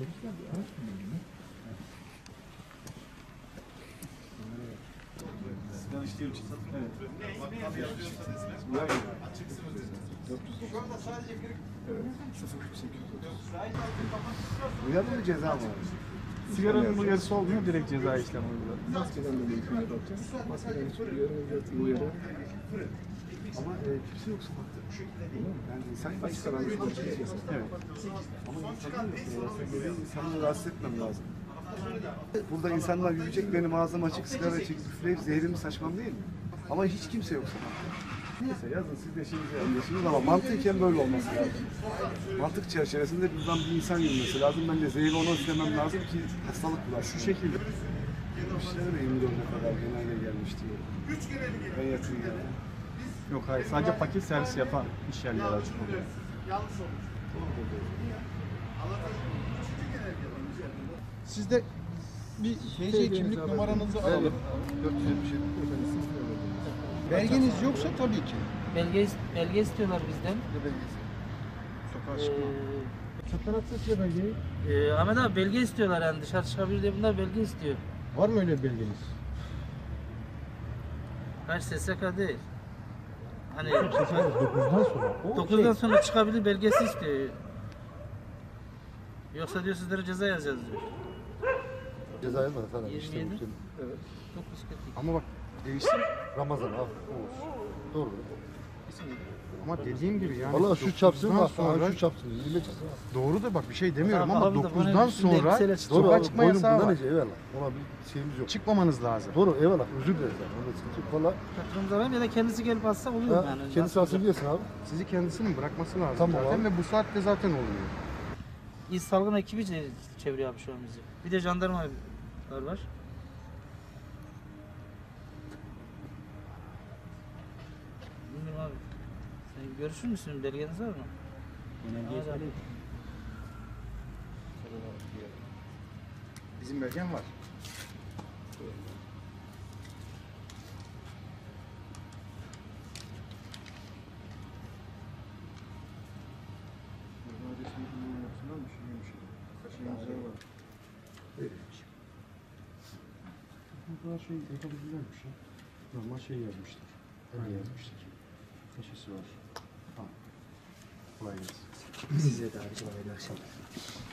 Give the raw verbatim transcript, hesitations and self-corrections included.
Sizden işleyim için satın. Evet. Abi yazıyorsanız şu anda sadece bir Uyarı mı ceza mı? Sigaranın uyarısı olmuyor, direkt ceza işlemi uyguladı. Maskeden dolayı hükümle bakacağız. Maskeden hiç uyarı uyarı. Ama e, kimse yok sokakta. Yani insan açık alanda çalışıyorsun. Evet. Ama insanın, e, insanları rahatsız etmem lazım. Burada insanlar yürüyecek, benim ağzım açık, sigara çekip üfleyip zehrimi saçmam değil mi? Ama hiç kimse yok sokakta. Neyse yazın siz de şeyinizi yapıyorsunuz ama mantıken böyle olması lazım. Mantık çerçevesinde buradan bir insan yürümesi lazım. Ben de zehri ona üflemem lazım ki hastalık bular. Şu şekilde. yetmişlere de yirmi dörde kadar genelde gelmişti. Ben yakın yani. Yok hayır, sadece paket servis yapan iş yerleri açık oluyor. Sizde bir T C kimlik numaranızı alalım. dört yüz yetmiş yedi. Belgeniz yoksa tabii ki. Belge, belge istiyorlar bizden. Ne belgesi? Sokağa Ee, çıkma. Çöpten atsak ya belgeyi. e, Ahmet abi belge istiyorlar yani dışarı çıkabilir diye bunlar belge istiyor. Var mı öyle bir belgeniz? Kaç S S K değil. Hani Seçen dokuzdan sonra. O dokuzdan şey, sonra çıkabilir belgesi istiyor. Yoksa diyor sizlere ceza yazacağız diyor. Ceza yazmadı falan. yirmi İşte yedi. bu senin. Evet. dokuz kırk iki. Ama bak değişsin. Ramazan abi. Oğuz. Doğru. Ama dediğim gibi yani. Valla şu çapsın dokuzdan bak. sonra Şu çapsın. yirmi çıksın. doğru da bak bir şey demiyorum ama Abi de bana dokuzdan üstünde sonra elbiseyle çıktı. Doğru sokağa abi. çıkma Boynum yasağı bundan var. önce eyvallah. Ona bir şeyimiz yok. Çıkmamanız lazım. Doğru eyvallah. Özür dileriz abi. Onda sıkıntı yok. Valla. Patronumuz arar ya da kendisi gelip alsa oluyor Ha, yani. kendisi alsın diyorsun abi. Sizi kendisinin bırakması lazım Tamam zaten abi. ve bu saatte zaten oluyor. İl salgın ekibi çe- çeviriyor abi şu an bizi. Bir de jandarma var. Bilmiyorum abi. Sen görüşür müsün? Belgeniz var mı? Ahmet abi. Bizim belgen var. bu kadar şey yapabilirlermiş ya. Normal şey yazmışlar. Öyle yazmışlar. Taşısı var. Tamam. Kolay gelsin. Size de harcama iyi akşamlar.